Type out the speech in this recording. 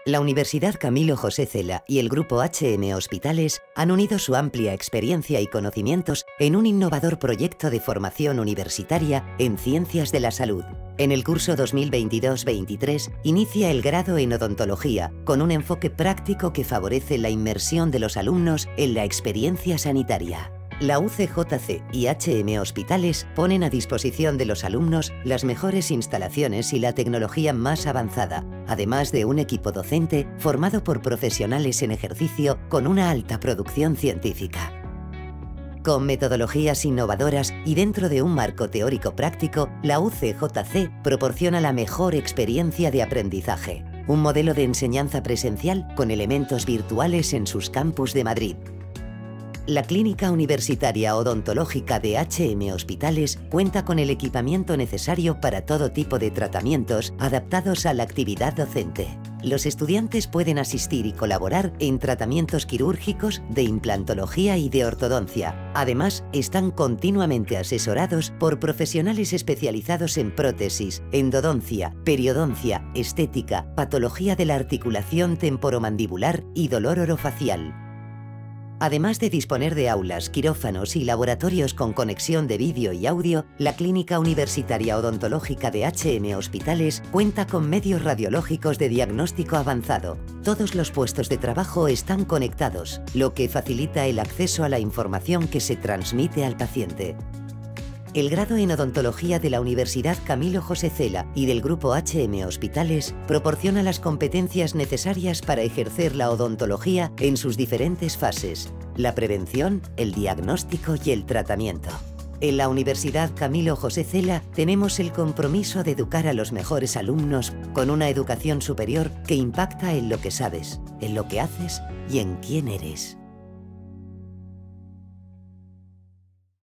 La Universidad Camilo José Cela y el Grupo HM Hospitales han unido su amplia experiencia y conocimientos en un innovador proyecto de formación universitaria en Ciencias de la Salud. En el curso 2022-23 inicia el grado en Odontología, con un enfoque práctico que favorece la inmersión de los alumnos en la experiencia sanitaria. La UCJC y HM Hospitales ponen a disposición de los alumnos las mejores instalaciones y la tecnología más avanzada, además de un equipo docente formado por profesionales en ejercicio con una alta producción científica. Con metodologías innovadoras y dentro de un marco teórico práctico, la UCJC proporciona la mejor experiencia de aprendizaje, un modelo de enseñanza presencial con elementos virtuales en sus campus de Madrid. La Clínica Universitaria Odontológica de HM Hospitales cuenta con el equipamiento necesario para todo tipo de tratamientos adaptados a la actividad docente. Los estudiantes pueden asistir y colaborar en tratamientos quirúrgicos, de implantología y de ortodoncia. Además, están continuamente asesorados por profesionales especializados en prótesis, endodoncia, periodoncia, estética, patología de la articulación temporomandibular y dolor orofacial. Además de disponer de aulas, quirófanos y laboratorios con conexión de vídeo y audio, la Clínica Universitaria Odontológica de HM Hospitales cuenta con medios radiológicos de diagnóstico avanzado. Todos los puestos de trabajo están conectados, lo que facilita el acceso a la información que se transmite al paciente. El grado en Odontología de la Universidad Camilo José Cela y del Grupo HM Hospitales proporciona las competencias necesarias para ejercer la odontología en sus diferentes fases: la prevención, el diagnóstico y el tratamiento. En la Universidad Camilo José Cela tenemos el compromiso de educar a los mejores alumnos con una educación superior que impacta en lo que sabes, en lo que haces y en quién eres.